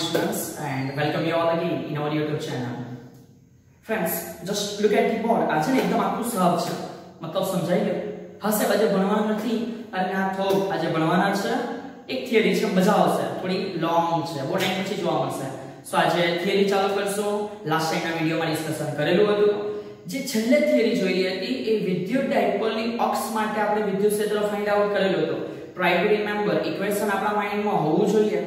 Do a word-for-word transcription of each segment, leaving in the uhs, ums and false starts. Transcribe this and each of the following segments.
students, and welcome you all again in our YouTube channel. Friends, just look at the board. आज ने एकदम आपको सहज છે मतलब સમજાઈ ગયો હશે આજે ભણવાનું નથી અને આ થોડું આજે ભણવાના છે એક થિયરી છે મજા આવશે થોડી લોંગ છે બહુ ટાઈમ પછી જોવા મળશે સો આજે થિયરી ચાલુ કરશું લાસ્ટ ટાઈમના વિડિયોમાં ડિસ્કશન કરેલું હતું જે છેલ્લે થિયરી જોઈ હતી એ વિદ્યુત ડાયપોલની અક્ષ માટે આપણે વિદ્યુત ક્ષેત્ર ફાઇન્ડ આઉટ કરેલું હતું ટ્રાય ટુ રિમેમ્બર ઇક્વેશન આપણા માઇન્ડમાં હોવું જોઈએ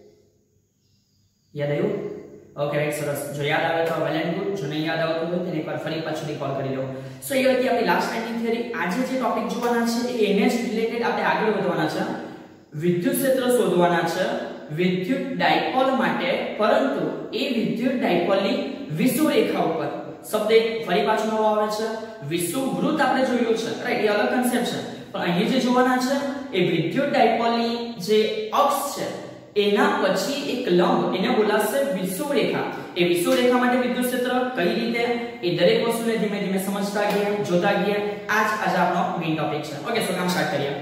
યાદ આવ્યું ઓકે રાઈટ સરસ જો યાદ આવે તો વેલ એન્ડ ગુડ જો નહીં યાદ આવતું હોય તેને એકવાર ફરી પાછું રિકોલ કરી લો સો એ હતી આપણી લાસ્ટ ટાઈમની થિયરી આજે જે ટોપિક જોવાના છે એ એને જ રિલેટેડ આપણે આગળ વધવાના છે વિદ્યુત ક્ષેત્ર શોધવાના છે વિદ્યુત ડાયપોલ માટે પરંતુ એ વિદ્યુત ડાયપોલની વિષુવરેખા ઉપર શબ્દ એક ફરી પાછો નવો આવે છે વિષુવવૃત્ત આપણે જોયું છે રાઈટ એ અલગ કન્સેપ્ટ છે પણ અહીં જે જોવાના છે એ વિદ્યુત ડાયપોલની જે અક્ષ છે એના પછી એક લંબ એને બોલાશે વિષુવરેખા એ વિષુવરેખા માટે વિદ્યુત ક્ષેત્ર કઈ રીતે એ દરેક વસ્તુને ધીમે ધીમે સમજતા ગયા જોતા ગયા આજ આજે આપણો મેઇન ટોપિક છે ઓકે સો કામ સ્ટાર્ટ કરીએ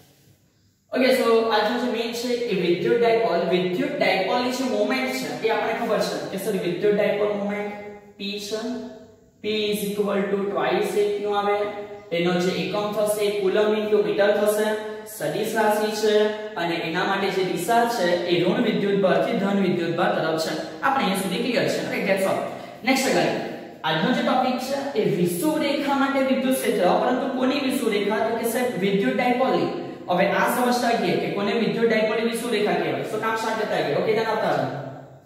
ઓકે સો આજનો જે મેઇન છે એ વિદ્યુત ડાયપોલ વિદ્યુત ડાયપોલની જે મોમેન્ટ છે એ આપણે ખબર છે કે સર વિદ્યુત ડાયપોલ મોમેન્ટ p છે p twice a q આવે એનો જે એકમ થશે એ કુલમ ઇન્ટુ મીટર થશે સદિશ રાશિ છે અને એના માટે જે દિશા છે એ ઋણ વિદ્યુતભાર થી ધન વિદ્યુતભાર તરફ છે આપણે અહીંયા સુધી ક્લિયર છે રાઈટ ધેટ્સ ઓલ નેક્સ્ટ અગર આજનો જે ટોપિક છે એ વિષુવરેખા માટે વિદ્યુત ક્ષેત્ર પરંતુ કોની વિષુવરેખા તો કે સાહેબ વિદ્યુત ડાયપોલની હવે આ સમજતા ગયે કે કોને વિદ્યુત ડાયપોલની વિષુવરેખા કહેવાય તો કામ સ્ટાર્ટ કરતા ગયે ઓકે ધ્યાન આપતા રહો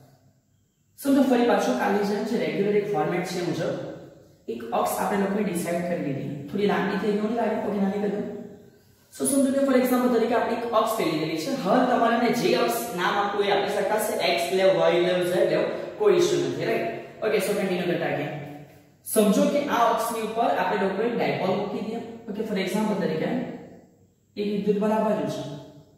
સમજો ફરી પાછું કાલની જેમ જે રેગ્યુલર એક ફોર્મેટ છે મુજબ એક અક્ષ આપણે લોકોએ ડિસાઈડ કરી લીધી થોડી લાંબી થઈ ગઈ લાગે ઓકે નાની કરી સો સમજો કે ફોર એક્ઝામ્પલ તરીકે આપણે એક અક્ષ લઈ લીધી છે હવે તમારે જે અક્ષ નામ આપવું એ આપી શકાશે x લેવ y લેવ z લેવ કોઈ ઇશ્યુ નથી રાઈટ ઓકે સો કન્ટિન્યુ કરતા ગયા સમજો કે આ અક્ષની ઉપર આપણે લોકોએ ડાયપોલ મૂકી દઈએ ઓકે ફોર એક્ઝામ્પલ તરીકે એક વિદ્યુતભાર આ બાજુ છે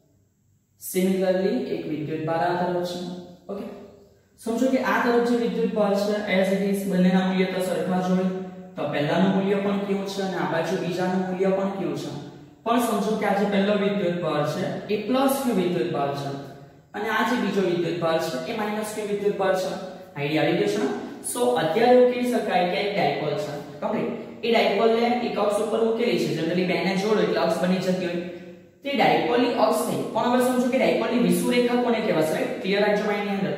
સિમિલરલી એક વિદ્યુતભાર આ તરફ છે ઓકે સમજો કે આ તરફ જે વિદ્યુતભાર છે એઝ ઇટ ઇઝ બંનેના મૂલ્ય તો સરખા જ હોય તો પહેલાનું મૂલ્ય પણ કેવું છે અને આ બાજુ બીજાનું મૂલ્ય પણ કેવું છે પણ સમજો કે આ જે પહેલો વિદ્યુતભાર છે એ પ્લસ q વિદ્યુતભાર છે અને આ જે બીજો વિદ્યુતભાર છે એ માઈનસ q વિદ્યુતભાર છે આઈડિયા આવી ગયો છે સો અત્યારે એવું કહી શકાય કે એક ડાયપોલ છે કમ્પ્લીટ એ ડાયપોલને એક અક્ષ ઉપર ઉકેલી છે જનરલી બેને જોડો એટલે અક્ષ બની જતી હોય તે ડાયપોલની અક્ષ નહીં પણ હવે સમજો કે ડાયપોલની વિષુવરેખા કોને કહેવાશે રાઈટ ક્લિયર રાખજો માઇન્ડની અંદર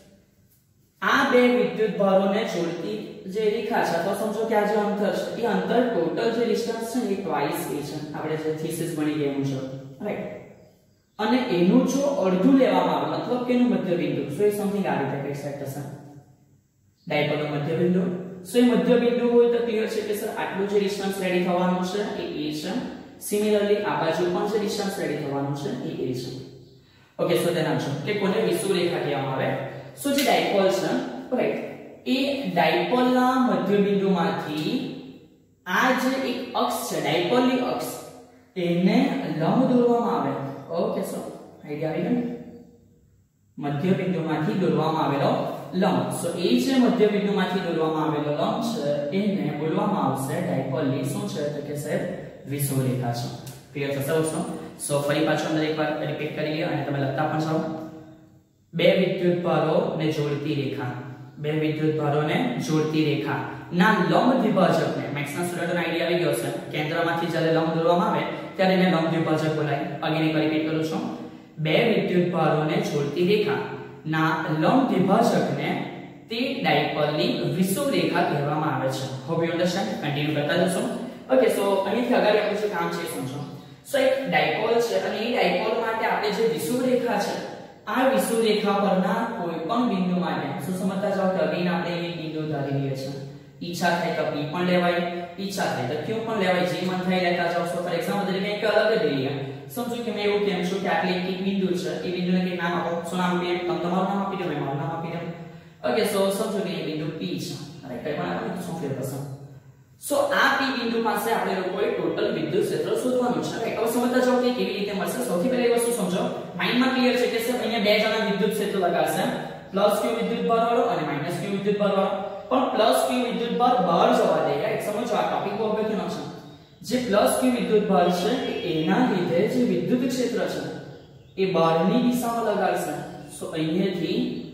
આ બે વિદ્યુતભારોને જોડતી જે રેખા છે તો સમજો કે આ જે અંતર છે એ અંતર ટોટલ જે ડિસ્ટન્સ છે એ ટ્વાઇસ એ છે આપણે જે થીસિસ બની ગઈ મુજબ રાઈટ અને એનું જો અડધું લેવામાં આવે મતલબ કે એનું મધ્યબિંદુ સો એ સમથિંગ આ રીતે કહી શકાય છે ડાયપોલનું મધ્યબિંદુ સો એ મધ્યબિંદુ હોય તો ક્લિયર છે કે સર આટલું જે ડિસ્ટન્સ રેડી થવાનું છે એ a છે સિમિલરલી આ બાજુ પણ જે ડિસ્ટન્સ રેડી થવાનું છે એ a છે ઓકે સો ધ્યાન આપજો કે કોને વિષુવરેખા કહેવામાં આવે સો જે ડાયપોલ છે રાઈટ એ ડાયપોલના મધ્યબિંદુમાંથી આ જે એક અક્ષ છે ડાયપોલની અક્ષ એને લંબ દોરવામાં આવે ઓકે સો આઈડિયા આવી ગયો મધ્યબિંદુમાંથી દોરવામાં આવેલો લંબ સો એ જે મધ્યબિંદુમાંથી દોરવામાં આવેલો લંબ છે એને બોલવામાં આવશે ડાયપોલની શું છે તો કે સાહેબ વિષુવરેખા છે ક્લિયર થશે દોસ્તો સો ફરી પાછું અંદર એકવાર રિપીટ કરી લ્યો અને તમે લખતા પણ જાઓ બે વિદ્યુતભારોને જોડતી રેખા બે વિદ્યુતભારોને જોડતી રેખા ના લંબ દ્વિભાજકને મેક્સના સ્ટુડન્ટનો આઈડિયા આવી ગયો છે કેન્દ્રમાંથી જ્યારે લંબ દોરવામાં આવે ત્યારે એને લંબ દ્વિભાજક બોલાય અગેન એક રિપીટ કરું છું બે વિદ્યુતભારોને જોડતી રેખા ના લંબ દ્વિભાજકને તે ડાયપોલની વિષુવરેખા કહેવામાં આવે છે હોપ યુ અન્ડરસ્ટેન્ડ કન્ટિન્યુ કરતા જશો ઓકે સો અહીંથી આગળ આપણું જે કામ છે સમજો સો એક ડાયપોલ છે અને એ ડાયપોલ માટે આપણે જે વિષુવરેખા છે આ વિષુવરેખા પરના કોઈ પણ બિંદુ માટે શું સમજતા જાવ કે અગેન આપણે એક બિંદુ ધારી લઈએ છીએ ઈચ્છા થાય તો p પણ લેવાય ઈચ્છા થાય તો q પણ લેવાય જે મન થાય લેતા જાવ સો ફોર એક્ઝામ્પલ તરીકે એક અલગ જ લઈએ સમજો કે મેં એવું કેમ છું કે આટલે એક બિંદુ છે એ બિંદુને કંઈક નામ આપો શું નામ આપીએ તમે તમારું નામ આપી દો મેં મારું નામ આપી દઉં ઓકે સો સમજો કે એ બિંદુ p છે અરે કઈ પણ આપણે શું ફેર પસંદ સો આ p બિંદુ પાસે આપણે લોકોએ ટોટલ વિદ્યુત ક્ષેત્ર શોધવાનું છે રાઈટ હવે સમજતા જાવ કે કેવી રીતે મળશે સૌથી પહેલા એ વસ્તુ સમજો માઇન્ડમાં ક્લિયર છે કે સર અહીંયા બે જણા વિદ્યુત ક્ષેત્ર લગાડશે પ્લસ q વિદ્યુતભાર વાળો અને માઈનસ q વિદ્યુતભાર વાળો પણ પ્લસ q વિદ્યુતભાર બહાર જવા દે રાઈટ સમજો આ ટોપિક બહુ અગત્યનો છે જે પ્લસ q વિદ્યુતભાર છે એના લીધે જે વિદ્યુત ક્ષેત્ર છે એ બહારની દિશામાં લગાડશે સો અહીંયાથી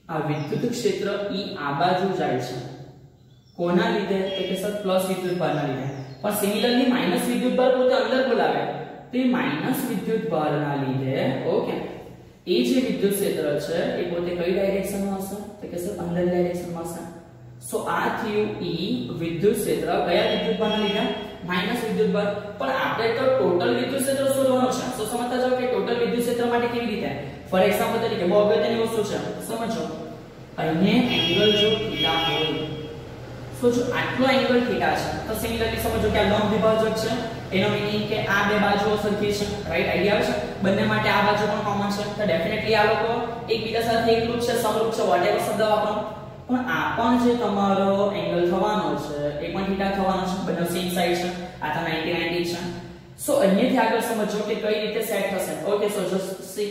આ વિદ્યુત ક્ષેત્ર E આ બાજુ જાય છે કોના લીધે તો કે સર પ્લસ વિદ્યુત ભારના લીધે પણ સિમિલરલી માઈનસ વિદ્યુત ભાર પોતે અંદર બોલાવે તો માઈનસ વિદ્યુત ભારના લીધે ઓકે એ જે વિદ્યુત ક્ષેત્ર છે એ પોતે કઈ ડાયરેક્શનમાં હશે તો કે સર અંદર ડાયરેક્શનમાં હશે સો આ થયું E વિદ્યુત ક્ષેત્ર કયા વિદ્યુત ભારના લીધે માઈનસ વિદ્યુત ભાર પણ આપણે તો ટોટલ વિદ્યુત ક્ષેત્ર શોધવાનું છે તો સમજતા જાઓ કે ટોટલ વિદ્યુત ક્ષેત્ર માટે કેવી રીતે ફોર એક્ઝામ્પલ તરીકે બહુ અગત્યની વસ્તુ છે સમજો અહીંયા એંગલ જો થીટા હોય સો જો આટલો એંગલ થીટા છે તો સિમિલરલી સમજો કે આ લંબ દ્વિભાજક છે એનો મીનિંગ કે આ બે બાજુઓ સરખી છે રાઈટ આઈડિયા આવે છે બંને માટે આ બાજુ પણ કોમન છે તો ડેફિનેટલી આ લોકો એકબીજા સાથે એકરૂપ છે સમરૂપ છે વોટેવર શબ્દ વાપરો પણ આ પણ જે તમારો એંગલ થવાનો છે એ પણ થીટા થવાનો છે બંને સેમ સાઈડ છે આ તો નાઇન્ટી નાઇન્ટી છે સો અહીંયાથી આગળ સમજો કે કઈ રીતે સેટ થશે ઓકે સો જસ્ટ સી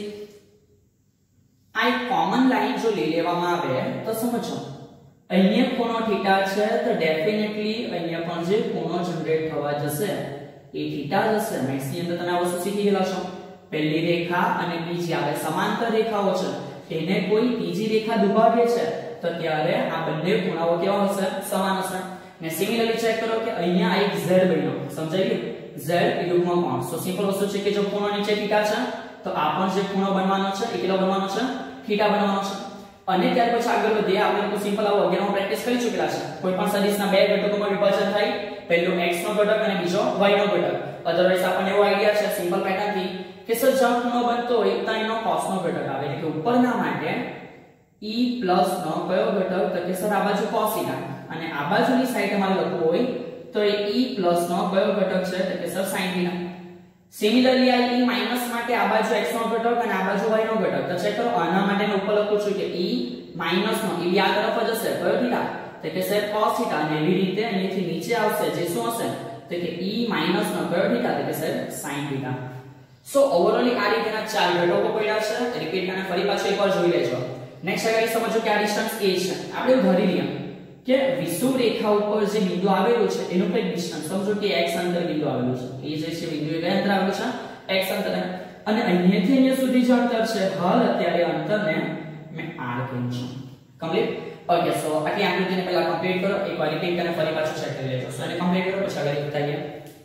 આ એક કોમન લાઈન જો લઈ લેવામાં આવે તો સમજો અહીંયા ખૂણો થીટા છે તો ડેફિનેટલી અહીંયા પણ જે ખૂણો જનરેટ થવા જશે એ થીટા જશે મેથ્સ ની અંદર તમે આ વસ્તુ શીખી ગયેલા છો પહેલી રેખા અને બીજી આવે સમાંતર રેખાઓ છે એને કોઈ ત્રીજી રેખા દુભાગે છે તો ત્યારે આ બંને ખૂણાઓ કેવા હશે સમાન હશે ને સિમિલરલી ચેક કરો કે અહીંયા આ એક z બન્યો સમજાઈ ગયું z યુગ્મ કોણ સો સિમ્પલ વસ્તુ છે કે જો ખૂણો નીચે થીટા છે તો આ પણ જે ખૂણો બનવાનો છે એ કેટલો બનવાનો છે થીટા બનવાનો છે અને ત્યાર પછી આગળ વધીએ આપણે લોકો સિમ્પલ આવો અગિયારમાં પ્રેક્ટિસ કરી ચૂકેલા છે કોઈ પણ સદિશના બે ઘટકોમાં વિભાજન થાય પહેલો x નો ઘટક અને બીજો y નો ઘટક અધરવાઇઝ આપણને એવો આઈડિયા છે સિમ્પલ પેટર્ન થી કે સર જ્યાં ખૂણો બનતો હોય ત્યાં એનો cos નો ઘટક આવે એટલે કે ઉપરના માટે e પ્લસ નો કયો ઘટક તો કે સર આ બાજુ cos થીટા અને આ બાજુની સાઈડે મારે લખવું હોય તો એ e પ્લસ નો કયો ઘટક છે તો કે સર sin થીટા સિમિલરલી આ e માઈનસ માટે આ બાજુ x નો ઘટક અને આ બાજુ y નો ઘટક તો ચેક કરો આના માટે મેં ઉપર લખું છું કે e માઈનસ નો e આ તરફ જ હશે કયો થીટા તો કે સર cos થીટા અને એવી રીતે અહીંથી નીચે આવશે જે શું હશે તો કે e માઈનસ નો કયો થીટા તો કે sir sin theta so overall આ રીતના ચાર ઘટકો પડ્યા છે રિપીટ કરીને ફરી પાછો એકવાર જોઈ લેજો નેક્સ્ટ આગળ સમજો કે આ ડિસ્ટન્સ a છે આપણે ધારી લઈએ કે વિષુવ રેખા ઉપર જે બિંદુ આવેલું છે એનું કઈ ડિસ્ટન્સ સમજો કે x અંતર બિંદુ આવેલું છે એ જે છે બિંદુ એ કયા અંતર આવેલું છે x અંતર અને અહીંયાથી અહીંયા સુધી જે અંતર છે હાલ અત્યારે અંતરને મેં r કહું છું કમ્પ્લીટ ઓકે સો આટલી આકૃતિને પહેલા કમ્પ્લીટ કરો એકવાર રિપીટ કરીને ફરી પાછું ચેક કરી લેજો સો એને કમ્પ્લીટ કરો પછી આગળ બતાવીએ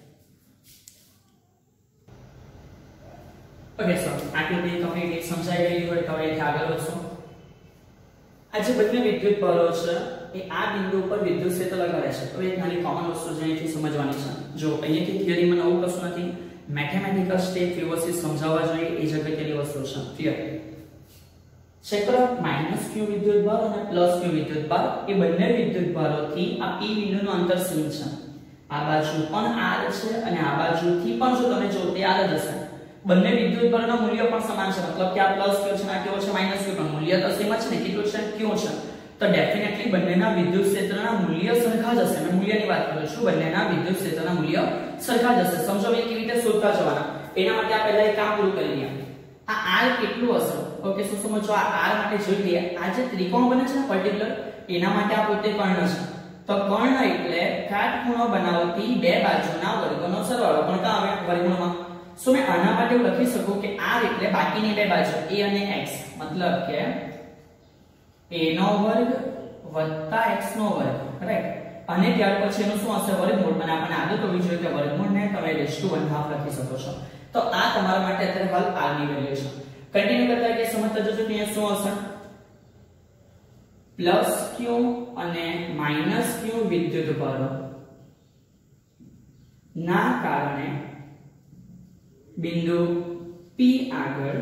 ઓકે સો આકૃતિ કમ્પ્લીટ સમજાઈ ગઈ હોય તો હવે આગળ વધશું આ જે બંને વિદ્યુત ભારો છે એ આ બિંદુ ઉપર વિદ્યુત ક્ષેત્ર લગાડે છે તો એક નાની કોમન વસ્તુ છે અહીંથી સમજવાની છે જો અહીંયાથી થિયરીમાં નવું કશું નથી મેથેમેટિકલ સ્ટેપ વ્યવસ્થિત સમજાવવા જોઈએ એ જ અગત્યની વસ્તુ છે ક્લિયર ચેક કરો માઈનસ q વિદ્યુત ભાર અને પ્લસ q વિદ્યુત ભાર એ બંને વિદ્યુત ભારોથી આ p બિંદુનું અંતર શું છે આ બાજુ પણ r છે અને આ બાજુથી પણ જો તમે જો તે r જ હશે બંને વિદ્યુત ભારના મૂલ્ય પણ સમાન છે મતલબ કે આ પ્લસ q છે અને આ કેવો છે માઈનસ q પણ મૂલ્ય તો સેમ જ છે ને કેટલું છે q છે તો ડેફિનેટલી બંનેના વિદ્યુત ક્ષેત્રના મૂલ્ય સરખા જ હશે મેં મૂલ્યની વાત કરું છું બંનેના વિદ્યુત ક્ષેત્રના મૂલ્ય સરખા જ હશે સમજો મેં કેવી રીતે શોધતા જવાના એના માટે આ પહેલા એક કામ પૂરું કરી લઈએ આ r કેટલું હશે ઓકે શું સમજો આ r માટે જોઈ લઈએ આ જે ત્રિકોણ બને છે ને પર્ટિક્યુલર એના માટે આ પોતે કર્ણ છે તો કર્ણ એટલે કાટખૂણો બનાવતી બે બાજુના વર્ગોનો સરવાળો પણ કાં આવે વર્ગમૂળમાં સો મેં આના માટે હું લખી શકું કે r એટલે બાકીની બે બાજુ a અને x મતલબ કે a નો વર્ગ વત્તા x નો વર્ગ રાઈટ અને ત્યાર પછી એનું શું હશે વર્ગમૂળ અને આપણે આદત હોવી જોઈએ કે વર્ગમૂળને તમે રેઝ ટુ વન હાફ લખી શકો છો તો આ તમારા માટે અત્યારે હાલ r ની વેલ્યુ છે કન્ટિન્યુ કરતા કે સમજતા જજો કે અહીંયા શું હશે પ્લસ q અને માઈનસ q વિદ્યુત ભારો ના કારણે બિંદુ p આગળ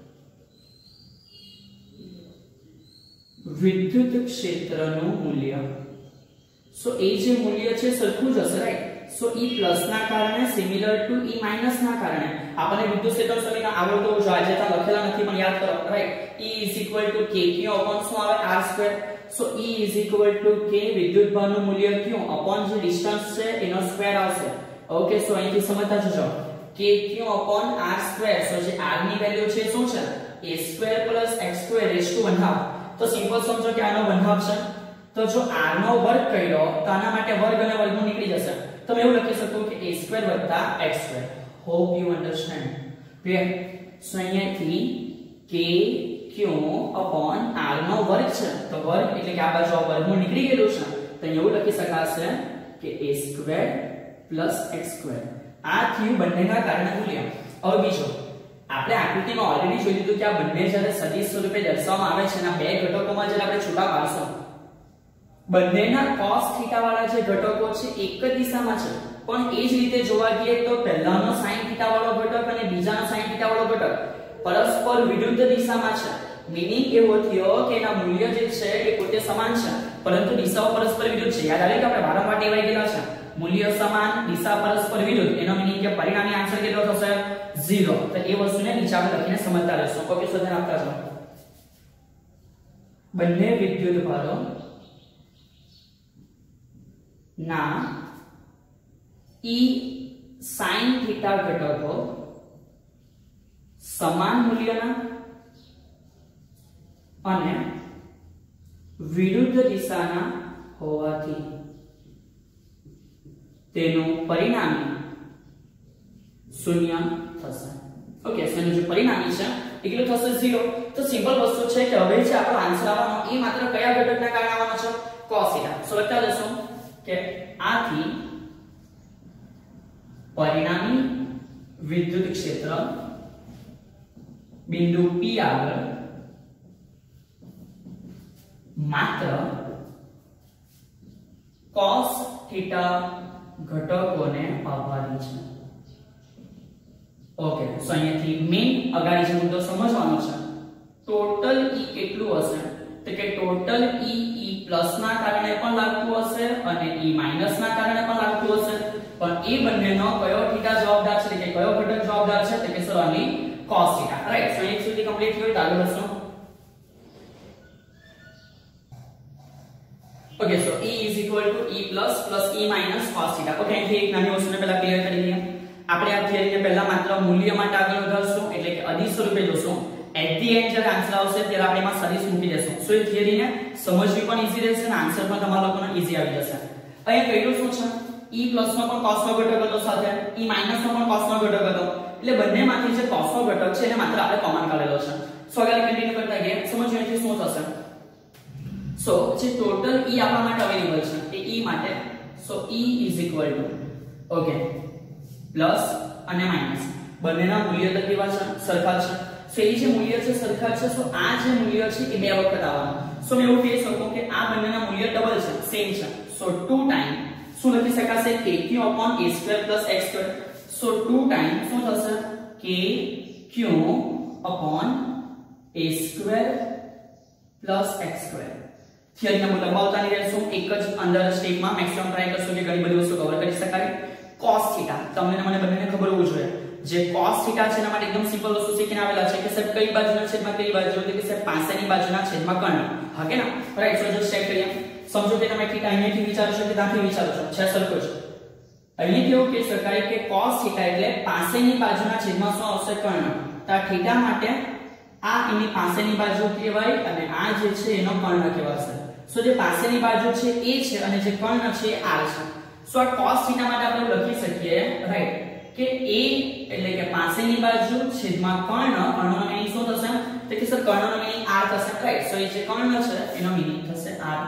વિદ્યુત ક્ષેત્રનું મૂલ્ય સો એ જે મૂલ્ય છે સરખું જ હશે રાઈટ સો e પ્લસ ના કારણે સિમિલર ટુ e માઈનસ ના કારણે આપણને વિદ્યુત ક્ષેત્ર સમીકરણ આવડતું જો આજે તો લખેલા નથી પણ યાદ કરો right e q k q upon શું આવે r square so e k વિદ્યુત ભારનું મૂલ્ય q upon જે ડિસ્ટન્સ છે એનો સ્ક્વેર આવશે ઓકે સો અહીંથી સમજતા જજો k q upon r square so જે r ની વેલ્યુ છે શું છે a square plus x square raise to one half તો સિમ્પલ સમજો કે આનો વન હાફ છે તો જો r નો વર્ગ કર્યો તો આના માટે વર્ગ અને વર્ગમૂળ નીકળી જશે તો મેં એવું લખી શકું કે a સ્ક્વેર વત્તા x square hope you understand clear so અહીંયાથી k ક્યુ અપોન r નો વર્ગ છે તો વર્ગ એટલે કે આ બાજુ આ વર્ગમૂળ નીકળી ગયેલું છે તો એવું લખી શકાશે કે a square plus x square આ થયું બંનેના કારણે મૂલ્ય. હવે બીજો આપણે આકૃતિમાં ઓલરેડી જોઈ લીધું કે આ બંને જ્યારે સદિશ સ્વરૂપે દર્શાવવામાં આવે છે અને બે ઘટકોમાં જ્યારે આપણે છૂટા પાડશું બંનેના cos થીટા વાળા જે ઘટકો છે એક જ દિશામાં છે પણ એ જ રીતે જોવા જઈએ તો પહેલાનો sin થીટા વાળો ઘટક અને બીજાનો sin થીટા વાળો ઘટક પરસ્પર વિરુદ્ધ દિશામાં છે. મીનિંગ એવો થયો કે એના મૂલ્ય જે છે એ પોતે સમાન છે પરંતુ દિશાઓ પરસ્પર વિરુદ્ધ છે. યાદ આવે કે આપણે વારંવાર ટેવાઈ ગયેલા છે મૂલ્ય સમાન દિશા પરસ્પર વિરુદ્ધ એનો મીનિંગ કે પરિણામી આન્સર કેટલો થશે ઝીરો. તો એ વસ્તુને નીચે આપણે લખીને સમજતા રહેશું. ઓકે સ્વાધ્યાય આપતા જાઓ. બંને વિદ્યુત ભારો ના e sin થીટા ઘટકો સમાન મૂલ્યના અને વિરુદ્ધ દિશાના હોવાથી તેનું પરિણામી શૂન્ય થશે. ઓકે સો એનું જે પરિણામી છે એ કેટલું થશે ઝીરો. તો સિમ્પલ વસ્તુ છે કે હવે જે આપણો આન્સર આવવાનો એ માત્ર કયા ઘટકના કારણે આવવાનો છે cos થીટા. સો લખતા જશો કે આથી પરિણામી વિદ્યુત ક્ષેત્ર બિંદુ P આગળ માત્ર cos થીટા ઘટકોને આભારી છે. ઓકે સો અહીંયાથી મેઈન અગાડી જે મુદ્દો સમજવાનો છે ટોટલ E કેટલું હશે તો કે ટોટલ E E પ્લસ ના કારણે પણ લાગતું હશે અને E માઈનસ ના કારણે પણ લાગતું હશે પણ એ બંનેનો કયો થીટા જવાબદાર છે કે કયો ઘટક જવાબદાર છે તો કે sir only cos theta. Right. So એક સુધી કમ્પ્લીટ થયું તો આગળ વધશું. Okay so E is equal to E plus plus E minus cos theta. Okay અહીંથી એક નાની વસ્તુને પહેલા ક્લિયર કરી લઈએ. આપણે આ થિયરીને પહેલા માત્ર મૂલ્ય માટે આગળ વધારશું એટલે કે અદિશ સ્વરૂપે જોશું. એટ ધી એન્ડ જ્યારે આન્સર આવશે ત્યારે આપણે એમાં સદિશ મૂકી દેશું. સો એ થિયરીને સમજવી પણ ઈઝી રહેશે અને આન્સર પણ તમારા લોકોને ઈઝી આવી જશે. અહીંયા કહેલું શું છે E plus નો પણ cos નો ઘટક હતો સાથે E minus નો પણ cos નો ઘટક હતો એટલે બંનેમાંથી જે cos નો ઘટક છે એને માત્ર આપણે કોમન કાઢેલો છે. સો આગળ કન્ટિન્યુ કરતા ગયા સમજવું અહીંથી શું થશે. સો જે ટોટલ E આપણા માટે અવેલેબલ છે એ E માટે so E is equal to okay plus અને માઈનસ બંનેના મૂલ્ય તો કેવા છે સરખા છે. સો એ જે મૂલ્ય છે સરખા છે સો આ જે મૂલ્ય છે એ બે વખત આવવાનું. સો મેં એવું કહી શકું કે આ બંનેના મૂલ્ય ડબલ છે સેમ છે. સો ટુ ટાઈમ શું લખી શકાશે kq upon a square plus x square. So two time શું થશે kq upon a square plus x square. થિયરીને હું લંબાવતા નહીં રહેશું એક જ અંદર સ્ટેપમાં મેક્સિમમ ટ્રાય કરશું કે ઘણી બધી વસ્તુ કવર કરી શકાય. cos થીટા તમને મને બંનેને ખબર હોવું જોઈએ. જે cos થીટા છે એના માટે એકદમ સિમ્પલ વસ્તુ શીખીને આવેલા છે કે સાહેબ કઈ બાજુના છેદમાં કઈ બાજુ એટલે કે સાહેબ પાસેની બાજુના છેદમાં કર્ણ. હા કે ના રાઈટ. સો જો ચેક કરીએ સમજો કે તમે થીટા અહીંયાથી વિચારો છો કે ત્યાંથી વિચારો છો છે સરખો છે. અહીંયાથી એવું કહી શકાય કે cos થીટા એટલે પાસેની બાજુના છેદમાં શું આવશે કર્ણ. તો આ થીટા માટે આ એની પાસેની બાજુ કહેવાય અને આ જે છે એનો કર્ણ કહેવાશે. સો જે પાસેની બાજુ છે એ છે અને જે કર્ણ છે r છે. સો આ cos થીટા માટે આપણે લખી શકીએ રાઈટ કે a એટલે કે પાસેની બાજુ છેદમાં કર્ણ કર્ણનો મીનિંગ શું થશે તો કે સર કર્ણનો મીનિંગ r થશે રાઈટ. સો એ જે કર્ણ છે એનો મીનિંગ થશે r.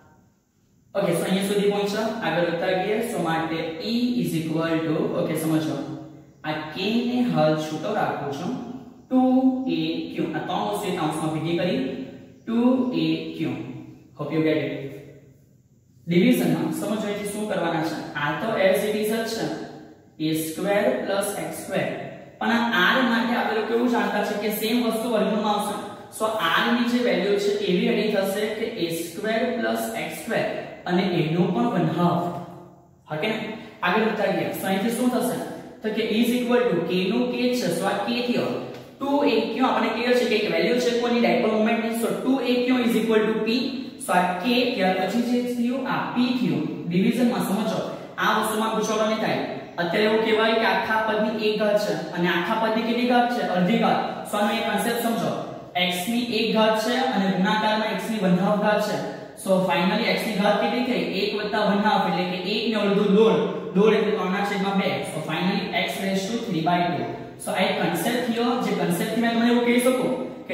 ઓકે સો અહીંયા સુધી પહોંચ્યા આગળ વધતા ગઈએ. સો માટે E is equal to okay સમજો આ k ને હાલ છૂટો રાખું છું ટુ a q આ ત્રણ વસ્તુ કૌંસમાં ભેગી કરી two a q. Hope you get it. ડિવિઝનમાં સમજો અહીંથી શું કરવાના છે આ તો એઝ ઇટ ઇઝ જ છે a square plus x square પણ આ r માટે આપણે લોકો એવું જાણતા છે કે સેમ વસ્તુ વર્ગમૂળમાં આવશે. સો r ની જે વેલ્યુ છે એવી રેડી થશે કે a square plus x square અને એનો પણ વન હાફ. હા કે આગળ વધતા ગયા. સો અહીંથી શું થશે તો કે is equal to k નું k છે સો આ k થયો ટુ a q આપણે ક્લિયર છે કે એક વેલ્યુ છે કોની ડાયપોલ મોમેન્ટ ની. So two a q is equal to p. So આ k ત્યાર પછી જે થયું આ p થયું. ડિવિઝનમાં સમજો આ વસ્તુમાં ગુચવાડો નહીં થાય. અત્યારે એવું કહેવાય કે આખા પદની એક ઘાત છે અને આખા પદની કેટલી ઘાત છે અડધી ઘાત. સો આનો એક કન્સેપ્ટ સમજો x ની એક ઘાત છે અને ગુણાકારમાં x ની વન હાફ ઘાત છે. સો ફાઇનલી x ની ઘાત કેટલી થઈ એક વત્તા વન હાફ એટલે કે એક ને અડધું દોઢ દોઢ એટલે ત્રણ ના છેદમાં બે. So finally x raise to three by two. So આ એક કન્સેપ્ટ થયો જે કન્સેપ્ટ થી મેં તમને એવું કહી શકું કે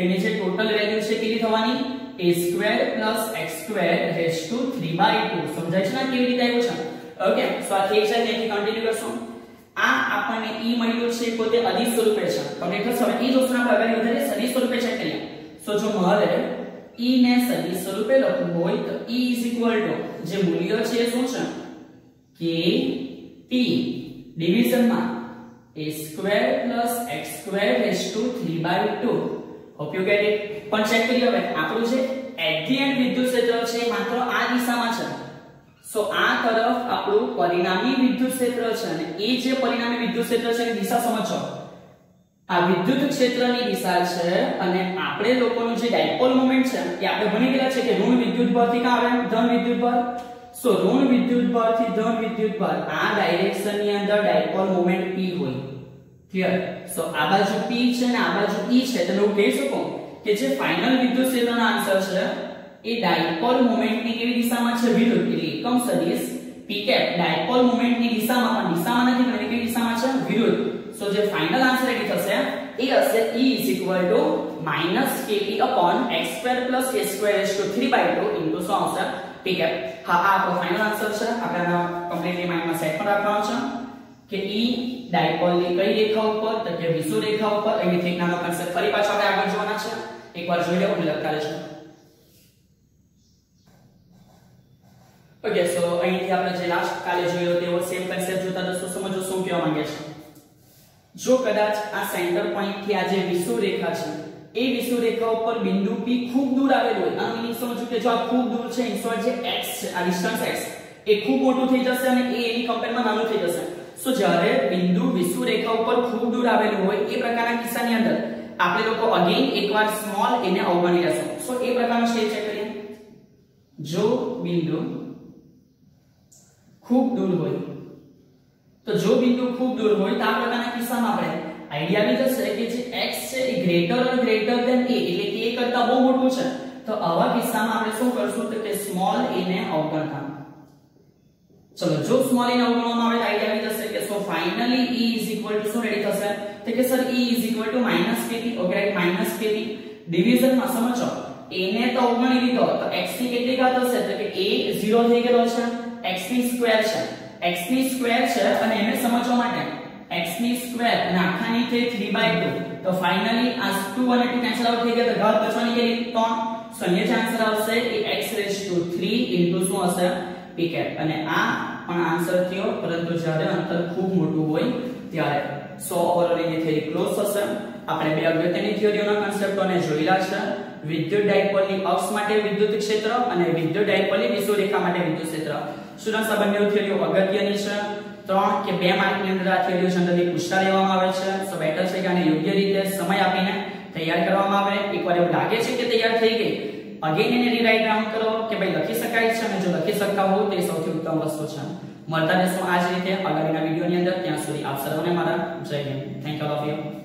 એની જે ટોટલ વેલ્યુ છે કેટલી થવાની a square plus x square raise to three by two. સમજાય છે ને કેવી રીતે આવ્યું છે? ઓકે, સો આ થઈ જાય ત્યાંથી કન્ટિન્યુ કરશું. આ આપણને e મળ્યું છે પોતે અદિશ સ્વરૂપે છે. કમ્પ્લીટ થશે. હવે e વસ્તુને આપણે આગળ વધારે સદિશ સ્વરૂપે ચેક કરીએ. સો જો મારે e ને સદિશ સ્વરૂપે લખવું હોય તો e = જે મૂલ્ય છે એ શું છે k t ડિવિઝન માં a square plus x square raise to three by two. Hope you get it. પણ ચેક કરીએ હવે આપણું જે એટ ધી એન્ડ વિદ્યુત ક્ષેત્ર છે માત્ર આ દિશામાં છે. સો આ તરફ આપણું પરિણામી વિદ્યુત ક્ષેત્ર છે અને એ જે પરિણામી વિદ્યુત ક્ષેત્ર છે એની દિશા સમજો. આ વિદ્યુત ક્ષેત્રની દિશા છે અને આપણે લોકોનું જે ડાયપોલ મોમેન્ટ છે એ આપણે ભણી ગયા છે કે ઋણ વિદ્યુત ભારથી ક્યાં આવે ધન વિદ્યુત ભાર. સો ઋણ વિદ્યુત ભારથી ધન વિદ્યુત ભાર આ ડાયરેક્શન ની અંદર ડાયપોલ મોમેન્ટ p હોય. ક્લિયર? સો આ બાજુ p છે અને આ બાજુ e છે. તમે એવું કહી શકો કે જે ફાઇનલ વિદ્યુત ક્ષેત્રનો આન્સર છે એ ડાયપોલ મોમેન્ટની કેવી દિશામાં છે વિરુદ્ધ. એટલે એકમ સદિશ p કેપ ડાયપોલ મોમેન્ટની દિશામાં પણ દિશામાં નથી પણ કેવી દિશામાં છે વિરુદ્ધ. સો જે ફાઇનલ આન્સર એ થશે એ હશે e - kt upon x square plus a square raised to three by two into શું આવશે p કેપ. હા આ આપણો ફાઇનલ આન્સર છે. આપણે આનો કમ્પ્લીટલી માઇન્ડમાં સેટ પર રાખવાનો છે કે e ડાયપોલ ની કઈ રેખા ઉપર તો કે વિષુવ રેખા ઉપર. અહીંથી એક નાનો કન્સેપ્ટ ફરી પાછો આપણે આગળ જોવાના છે. એકવાર જોઈ લેવો અને લખતા રહેજો. ઓકે, સો અહીંથી આપણે જે લાસ્ટ કાલે જોયો તેવો સેમ કન્સેપ્ટ જોતા તો શું સમજો શું કહેવા માંગે છે. જો કદાચ આ સેન્ટર પોઈન્ટ થી આ જે વિષુવ રેખા છે એ વિષુવ રેખા ઉપર બિંદુ p ખૂબ દૂર આવેલું હોય. આ મીનિંગ સમજો કે જો આ ખૂબ દૂર છે ઇન્સર્ટ જે x છે આ ડિસ્ટન્સ x એ ખૂબ મોટું થઈ જશે અને એ એની કમ્પેરમાં નાનું થઈ જશે. સો જ્યારે બિંદુ વિષુવ રેખા ઉપર ખૂબ દૂર આવેલું હોય એ પ્રકારના કિસ્સાની અંદર આપણે લોકો અગેન એકવાર સ્મોલ એને અવગણી લેશું. સો એ પ્રકારનો સ્ટેજ ચેક કરીએ. જો બિંદુ ખૂબ દૂર હોય તો જો બિંદુ ખૂબ દૂર હોય તો આ પ્રકારના કિસ્સામાં આપણે આઈડિયા આવી જશે કે જે x છે એ greater or greater than a એટલે કે a કરતા બહુ મોટું છે. તો આવા કિસ્સામાં આપણે શું કરશું તો કે સ્મોલ a ને અવગણતા. ચલો જો સ્મોલ a ને અવગણવામાં આવે તો આઈડિયા આવી જશે કે સો ફાઇનલી e શું રેડી થશે તો કે sir e -kt. Okay right -kt division માં સમજો a ને તો અવગણી લીધો તો x ની કેટલી ઘાત હશે તો કે a ઝીરો થઈ ગયેલો છે. x ની સ્ક્વેર છે x ની સ્ક્વેર છે અને એને સમજવા માટે x ની સ્ક્વેર અને આખાની થઈ થ્રી બાય ટુ. તો ફાઇનલી આ ટુ અને ટુ કેન્સલ આઉટ થઈ ગયા તો ઘાત બચવાની કેટલી ત્રણ. સો અહીંયા જે આન્સર આવશે એ x raise to three into શું હશે p કેપ. અને આ પણ આન્સર થયો પરંતુ જ્યારે અંતર ખૂબ મોટું હોય ત્યારે. સો ઓવરઓલ એની થિયરી ક્લોઝ થશે. આપણે બે અગત્યની થિયરીઓના કન્સેપ્ટોને જોઈલા છે. વિદ્યુત ડાયપોલની અક્ષ માટે વિદ્યુત ક્ષેત્ર અને વિદ્યુત ડાયપોલની વિષુવ રેખા માટે વિદ્યુત ક્ષેત્ર. સ્ટુડન્ટ્સ આ બંને થિયરીઓ અગત્યની છે. ત્રણ કે બે માર્કની અંદર આ થિયરીઓ જનરલી પૂછતા લેવામાં આવે છે. સો બેટર છે કે આને યોગ્ય રીતે સમય આપીને તૈયાર કરવામાં આવે. એકવાર એવું લાગે છે કે તૈયાર થઈ ગઈ અગેન એને રીરાઇટ ડાઉન કરો કે ભાઈ લખી શકાય છે અને જો લખી શકતા હો તો એ સૌથી ઉત્તમ વસ્તુ છે. મળતા રહેશું આ જ રીતે આગળના વિડિયોની અંદર. ત્યાં સુધી આપ સર્વને મારા Jai Hind. Thank you all of you.